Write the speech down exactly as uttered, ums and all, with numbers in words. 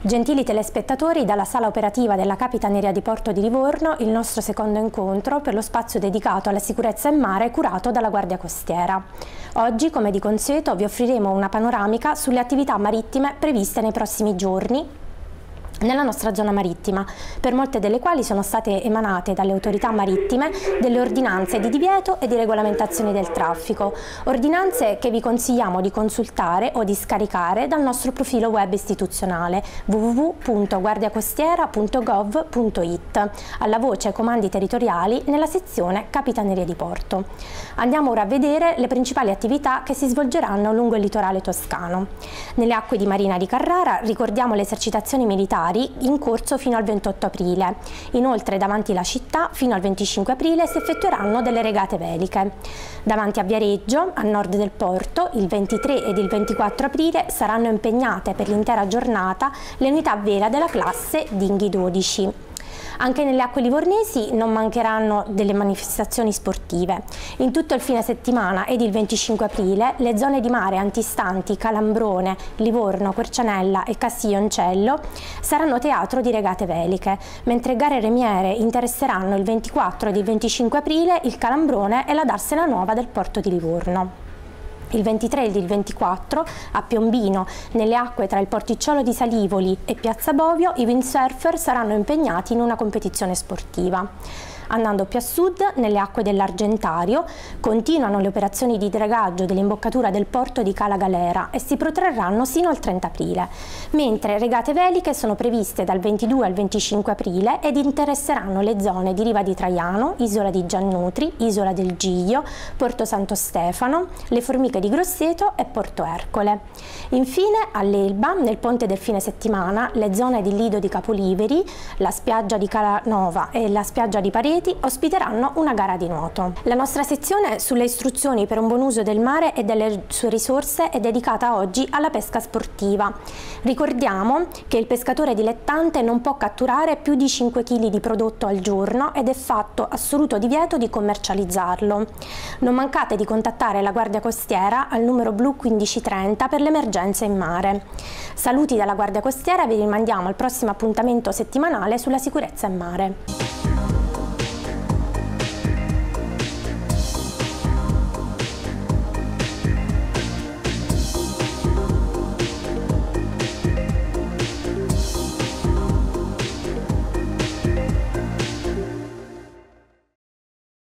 Gentili telespettatori, dalla sala operativa della Capitaneria di Porto di Livorno, il nostro secondo incontro per lo spazio dedicato alla sicurezza in mare curato dalla Guardia Costiera. Oggi, come di consueto, vi offriremo una panoramica sulle attività marittime previste nei prossimi giorni nella nostra zona marittima, per molte delle quali sono state emanate dalle autorità marittime delle ordinanze di divieto e di regolamentazione del traffico, ordinanze che vi consigliamo di consultare o di scaricare dal nostro profilo web istituzionale w w w punto guardiacostiera punto gov punto it alla voce Comandi Territoriali nella sezione Capitaneria di Porto. Andiamo ora a vedere le principali attività che si svolgeranno lungo il litorale toscano. Nelle acque di Marina di Carrara ricordiamo le esercitazioni militari in corso fino al ventotto aprile. Inoltre davanti alla città fino al venticinque aprile si effettueranno delle regate veliche. Davanti a Viareggio, a nord del porto, il ventitré ed il ventiquattro aprile saranno impegnate per l'intera giornata le unità a vela della classe Dinghy dodici. Anche nelle acque livornesi non mancheranno delle manifestazioni sportive. In tutto il fine settimana ed il venticinque aprile le zone di mare antistanti Calambrone, Livorno, Quercianella e Castiglioncello saranno teatro di regate veliche, mentre gare remiere interesseranno il ventiquattro ed il venticinque aprile il Calambrone e la Darsena Nuova del porto di Livorno. Il ventitré ed il ventiquattro a Piombino, nelle acque tra il porticciolo di Salivoli e Piazza Bovio, i windsurfer saranno impegnati in una competizione sportiva. Andando più a sud, nelle acque dell'Argentario, continuano le operazioni di dragaggio dell'imboccatura del porto di Cala Galera e si protrarranno sino al trenta aprile, mentre regate veliche sono previste dal ventidue al venticinque aprile ed interesseranno le zone di Riva di Traiano, Isola di Giannutri, Isola del Giglio, Porto Santo Stefano, le Formiche di Grosseto e Porto Ercole. Infine, all'Elba, nel ponte del fine settimana, le zone di Lido di Capoliveri, la spiaggia di Calanova e la spiaggia di Pareti ospiteranno una gara di nuoto. La nostra sezione sulle istruzioni per un buon uso del mare e delle sue risorse è dedicata oggi alla pesca sportiva. Ricordiamo che il pescatore dilettante non può catturare più di cinque chili di prodotto al giorno ed è fatto assoluto divieto di commercializzarlo. Non mancate di contattare la Guardia Costiera al numero blu quindici trenta per le emergenze in mare. Saluti dalla Guardia Costiera, vi rimandiamo al prossimo appuntamento settimanale sulla sicurezza in mare.